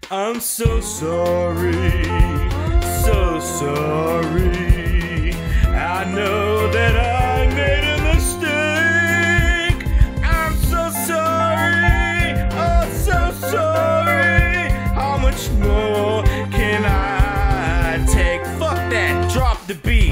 I'm so sorry, so sorry. I know that I made a mistake. I'm so sorry, oh so sorry. How much more can I take? Fuck that, drop the beat.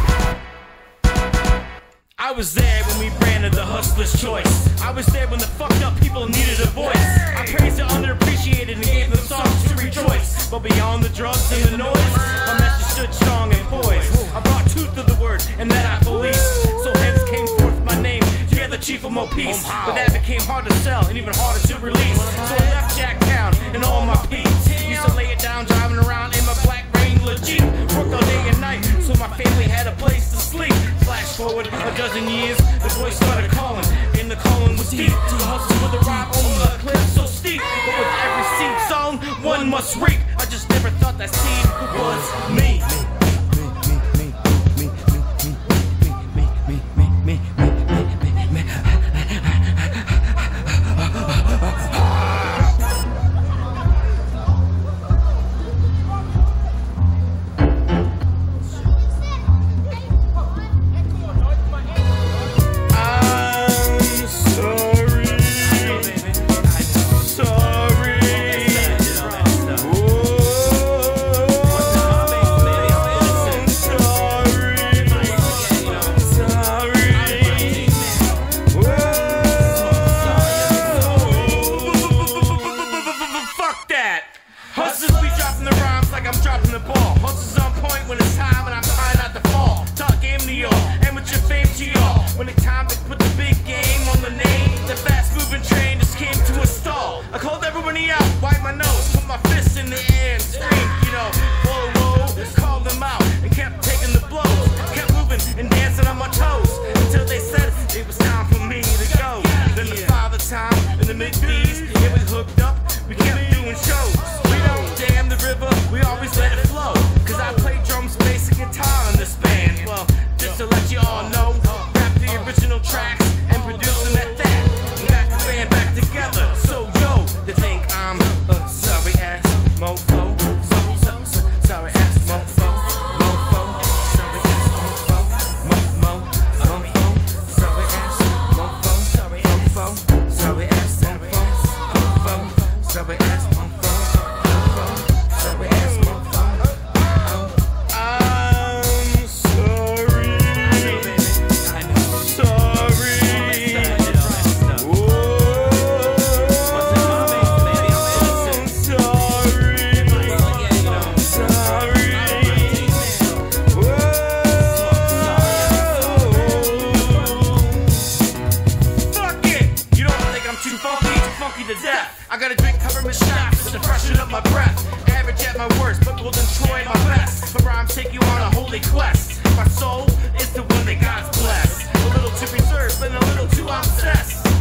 I was there when we branded the hustler's choice. I was there when the fucked up people needed a voice. I praised the underappreciated and gave them songs to rejoice. But beyond the drugs and the noise, my message stood strong and poised. I brought truth to the word and that I policed. So hence came forth my name, together chief of more peace. But that became hard to sell and even harder to release. So I left Jacktown and all my peeps. Used to lay it down driving around in my black Wrangler Jeep. Worked all day and night so my family had a place to sleep. Flash forward a dozen years, the voice started calling, and the calling was deep. The hustle with a ride over a cliff so steep, but with every seed sown, one must reap. I just never thought that seed was me. Hustlers be dropping the rhymes like I'm dropping the ball. Hustlers on point when it's time and I'm trying not to fall. Talk game to y'all, and with your fame to y'all. When it's time to put the big game on the name, the fast moving train just came to a stall. I called everybody out, wipe my nose, put my fists in the air and scream, you know, whoa, whoa, called them out and kept taking the blows. Kept moving and dancing on my toes until they said it was time for me to go. Then the father time in the mid-B's, yeah, we hooked up, we kept doing shows. Damn the river, we always let it flow. Cause I play drums, bass, and guitar in this band. Well, just to let you all know, rap the original tracks and produce them at that. And got the band back together. So yo, they think I'm a sorry ass mofo. Sorry ass mofo. Mofo. Sorry ass mofo. Mofo. Mofo. Sorry ass mofo. Sorry mofo. Sorry ass mofo. Mofo. Sorry ass mofo. To death. I got a drink covered with shots to freshen up my breath. Average at my worst, but will destroy my best. My rhymes take you on a holy quest. My soul is the one that God's blessed. A little too reserved, but a little too obsessed.